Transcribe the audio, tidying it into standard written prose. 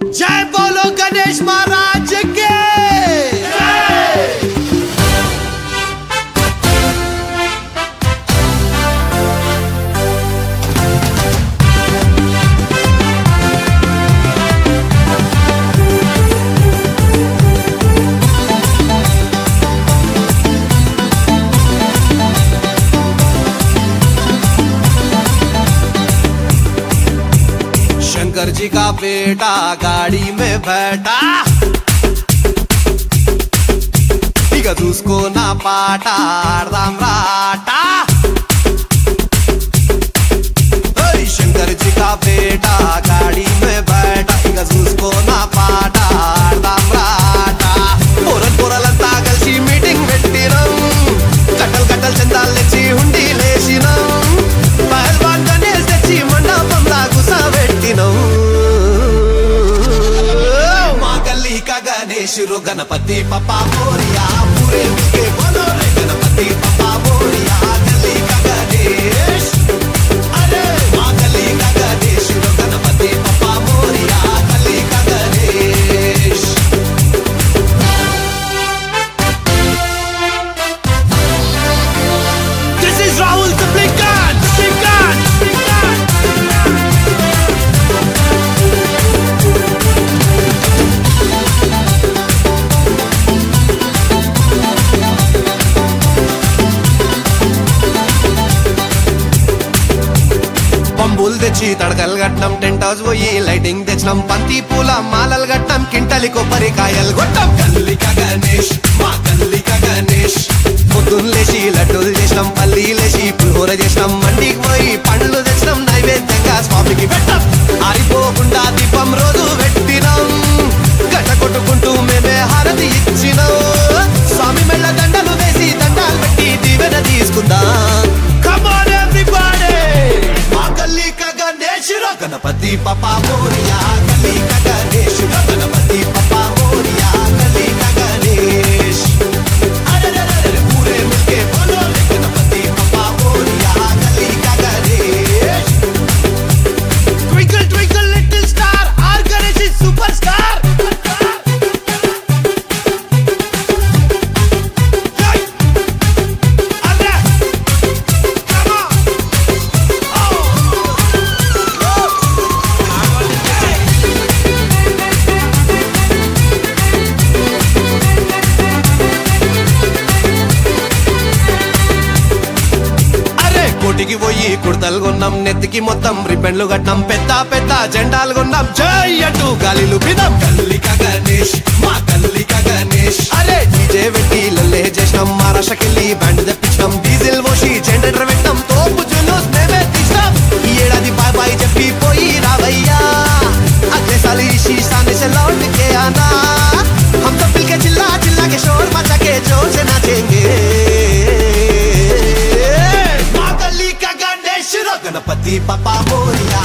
जय बोलो गणेश महाराज के। शंकर जी का बेटा गाड़ी में बैठा, टिकट उसको ना पाटा, राम राटा। शंकर जी का बेटा गाड़ी में बैठा, टिकट उसको ना पाटा, राम राटा। पोरल पोरलंता कलसी मीटिंग పెట్టినం, కట్టల్ కట్టల్ చందాలు తెచ్చి హుండీ లేసినం, పహల్వాన్ గణేష్ తెచ్చి మండపంలా గుసబెట్టినం। మా గల్లీ కా గణేష్ రో గణపతి పప్పా మోరియా, పూరే మిల్కే బోలో రే గణపతి పప్పా మోరియా। గల్లీ కా గణేష్, అరే మా గల్లీ కా గణేష్ రో గణపతి పప్పా మోరియా, గల్లీ కా Ganesh. This is Rahul the Blinkan, Blinkan, Blinkan। పంబులు తెచ్చి తడకలు కట్టినాం, టెంట్ హౌస్ పోయి లైటింగ్ తెచ్చినాం, బంతి పూల మాలలు కట్టినాం, కింటలి కొబ్బరికాయలు కొట్టాం। గల్లిక గణేష్, మా గల్లిక గణేష్। పొద్దున్న లేచి లడ్డూలు చేసినాం, పల్లీలేసి పులిహోర చేసినాం, మండికి పోయి పండ్లు తెచ్చినాం, నైవేద్యంగా స్వామికి పెట్టాం। ఆరిపోకుండా దీపం రోజు పెట్టినాం, గట్ట కొట్టుకుంటూ మేమే హారతి ఇచ్చినాం। స్వామి మెళ్ళ దండలు వేసి దండాలు పెట్టి దీవెన తీసుకుందాం। Come on everybody, మా గల్లీ కా గణేష్ రో గణపతి పప్పా మోరియా, గల్లీ కా గణేష్ రో గణపతి పప్పా మోరియా, గల్లీ కా గణేష్। అరే పూరే మిల్కే బోలో రే గణపతి పప్పా మోరియా, గల్లీ కా Ganesh. Twinkle twinkle little star, our Ganesh is superstar। కోటికి పోయి కుర్తలు కొన్నాం, నెత్తికి మొత్తం రిబ్బన్లు కట్టాం, పెద్ద పెద్ద జెండాలు కొన్నాం, జై అంటూ గాలిలు పిదాం। గల్లిక గణేష్, మా గల్లిక గణేష్। అరే డీజే పెట్టి లల్లే చేసినాం, మహారాష్ట్రకెళ్ళి బ్యాండ్ తెప్పించినాం, డీజిల్ పోసి జనరేటర్ పెట్టాం, తోపు జులూస్ మేమే తీసినాం। ఈ ఏడాది బాయ్ బాయ్ చెప్పి పోయి రావయ్యా, అగ్లే సాల్ ఇसी शान से लौट के आना, हम सब मिलके चिल्ला चिल्ला के शोर मचा के जोर से नाचेंगे। गणपति पप्पा मोरिया,